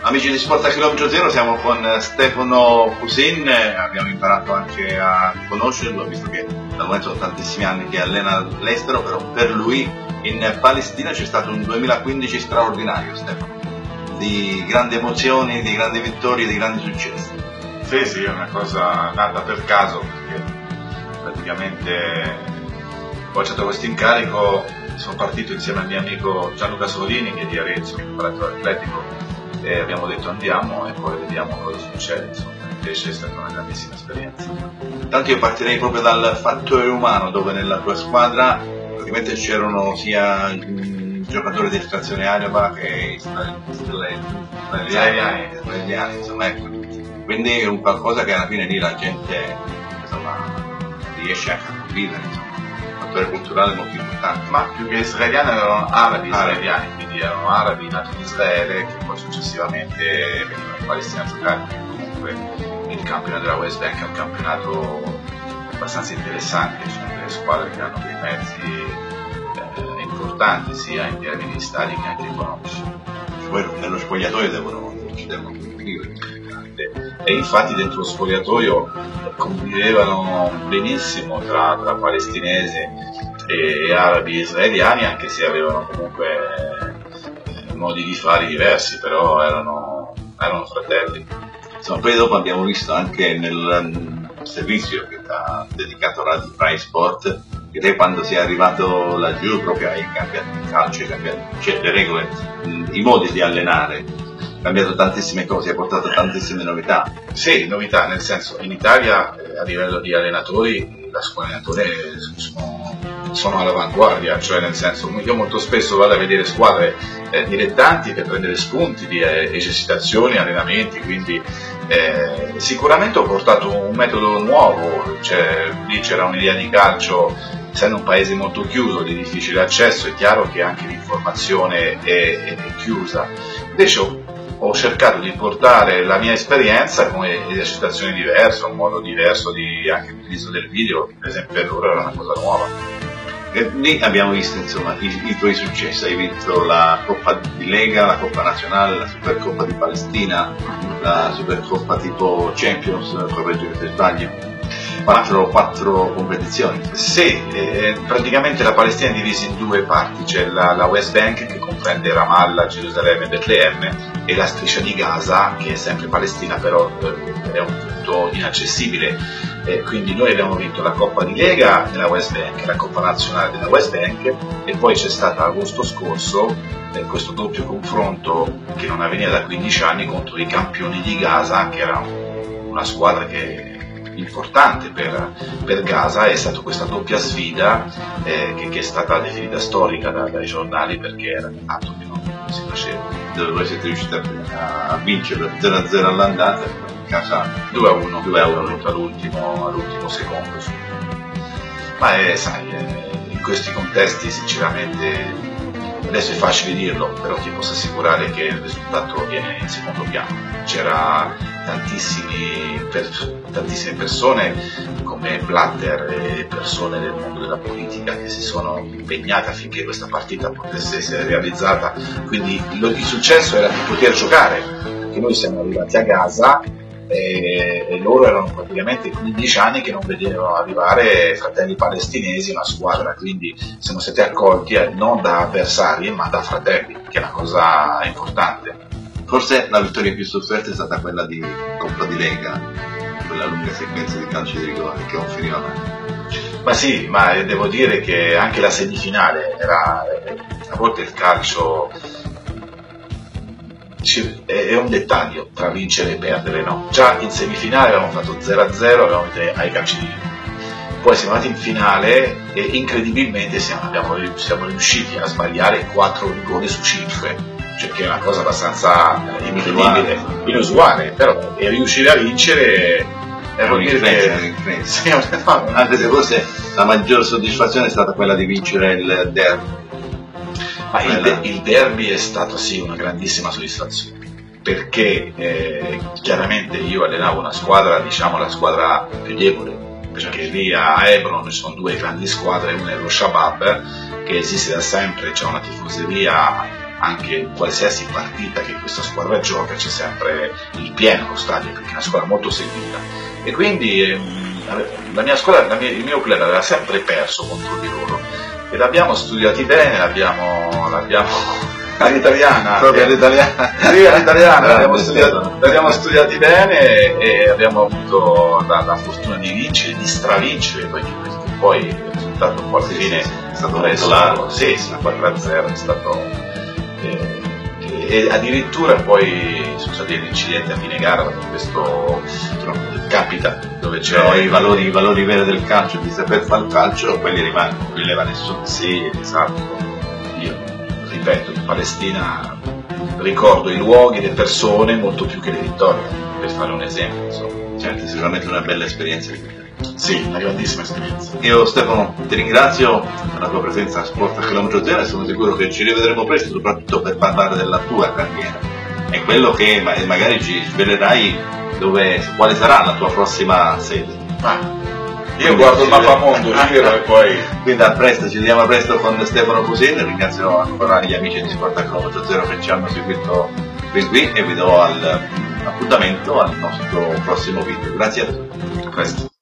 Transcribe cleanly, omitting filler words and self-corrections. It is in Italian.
Amici di Sport a Chilometro Zero, siamo con Stefano Cusin, abbiamo imparato anche a conoscerlo, visto che da momento sono tantissimi anni che allena all'estero, però per lui in Palestina c'è stato un 2015 straordinario, Stefano, di grandi emozioni, di grandi vittorie, di grandi successi. Sì, è una cosa nata per caso, perché praticamente ho accettato questo incarico, sono partito insieme al mio amico Gianluca Solini, che è di Arezzo, preparatore atletico, e abbiamo detto andiamo e poi vediamo cosa succede. Insomma, invece è stata una grandissima esperienza. Intanto io partirei proprio dal fattore umano, dove nella tua squadra praticamente c'erano sia giocatori di estrazione araba che israeliani, insomma, ecco. Quindi è un qualcosa che alla fine lì la gente, insomma, riesce anche a convivere, insomma, un fattore culturale molto importante. Ma più che israeliani erano arabi israeliani, quindi erano arabi nati in Israele che poi successivamente venivano in Palestina a giocare. Comunque il campionato della West Bank è un campionato abbastanza interessante, ci sono delle squadre che hanno dei mezzi importanti sia in termini di stadi che anche economici. Poi nello spogliatoio devono convivere. E infatti dentro lo spogliatoio convivevano benissimo tra palestinesi e arabi e israeliani, anche se avevano comunque modi di fare diversi, però erano fratelli. Insomma, poi dopo abbiamo visto anche nel servizio che ha dedicato Radio Rai Sport, che te quando sei arrivato laggiù proprio hai cambiato il calcio, hai cambiato le regole, i modi di allenare, cambiato tantissime cose, hai portato tantissime novità. Sì, novità, nel senso, in Italia a livello di allenatori, la scuola allenatori sono all'avanguardia, cioè nel senso, io molto spesso vado a vedere squadre dilettanti per prendere spunti di esercitazioni, allenamenti, quindi sicuramente ho portato un metodo nuovo, cioè lì c'era un'idea di calcio, essendo un paese molto chiuso, di difficile accesso, è chiaro che anche l'informazione è chiusa. Invece ho cercato di portare la mia esperienza con esercitazioni diverse, un modo diverso di anche l'utilizzo del video, per esempio per loro era una cosa nuova. E lì abbiamo visto insomma i tuoi successi, hai vinto la Coppa di Lega, la Coppa Nazionale, la Supercoppa di Palestina, la Supercoppa tipo Champions, correggimi se sbaglio. Quattro competizioni. Sì, praticamente la Palestina è divisa in due parti, c'è la West Bank che comprende Ramallah, Gerusalemme e Betlemme, e la striscia di Gaza che è sempre Palestina, però è un punto inaccessibile. Quindi noi abbiamo vinto la Coppa di Lega nella West Bank, la Coppa Nazionale della West Bank, e poi c'è stato agosto scorso questo doppio confronto che non avveniva da 15 anni contro i campioni di Gaza, che era una squadra che importante per Gaza. È stata questa doppia sfida che è stata definita storica dai giornali, perché era un atto che non si faceva. Dove voi siete riusciti a vincere 0-0 all'andata, in casa 2-1 all'ultimo secondo. Ma sai, in questi contesti sinceramente adesso è facile dirlo, però ti posso assicurare che il risultato viene in secondo piano. C'era tantissime persone come Blatter e persone del mondo della politica che si sono impegnate affinché questa partita potesse essere realizzata, quindi il successo era di poter giocare, perché noi siamo arrivati a Gaza e loro erano praticamente 15 anni che non vedevano arrivare fratelli palestinesi, una squadra, quindi siamo stati accolti non da avversari ma da fratelli, che è una cosa importante. Forse la vittoria più sofferta è stata quella di Coppa di Lega, quella lunga sequenza di calci di rigore che non finiva mai. Ma sì, ma devo dire che anche la semifinale era, a volte il calcio è un dettaglio tra vincere e perdere, no? Già in semifinale avevamo fatto 0-0, avevamo vinto ai calci di rigore. Poi siamo andati in finale e incredibilmente siamo riusciti a sbagliare 4 rigori su 5. Cioè, che è una cosa abbastanza incredibile, inusuale, però e riuscire a vincere era un'impresa. Anche se forse la maggior soddisfazione è stata quella di vincere il derby. Ma il derby è stato sì una grandissima soddisfazione, perché chiaramente io allenavo una squadra, diciamo la squadra più debole, perché lì a Hebron ci sono due grandi squadre, una è lo Shabab che esiste da sempre, c'è una tifoseria anche in qualsiasi partita che questa squadra gioca c'è sempre il pieno allo stadio, perché è una squadra molto seguita. E quindi la mia squadra, il mio club aveva sempre perso contro di loro, e l'abbiamo studiati bene, l'abbiamo all'italiana, proprio all'italiana, sì, all'italiana l'abbiamo studiati bene, e abbiamo avuto la fortuna di vincere, di stravincere, perché poi il risultato poi alla fine è stato reso 4-0, è stato e addirittura poi sono stati degli incidenti a fine gara, questo capita, dove c'è i valori veri del calcio, di saper fare il calcio, quelli rimangono, non rileva nessuno. Sì, esatto. Io ripeto, in Palestina ricordo i luoghi, le persone molto più che le vittorie, per fare un esempio, insomma. Certo, sicuramente una bella esperienza. Sì, una grandissima esperienza. Io, Stefano, ti ringrazio per la tua presenza a Sport a Chilometro Zero, e sono sicuro che ci rivedremo presto, soprattutto per parlare della tua carriera e quello che magari ci svelerai, quale sarà la tua prossima sede. Io guardo il mappamondo, giro e poi... Quindi a presto, ci vediamo presto con Stefano Cusin. Ringrazio ancora gli amici di Sport a Chilometro Zero che ci hanno seguito qui, e vi do appuntamento al nostro prossimo video. Grazie a tutti. A presto.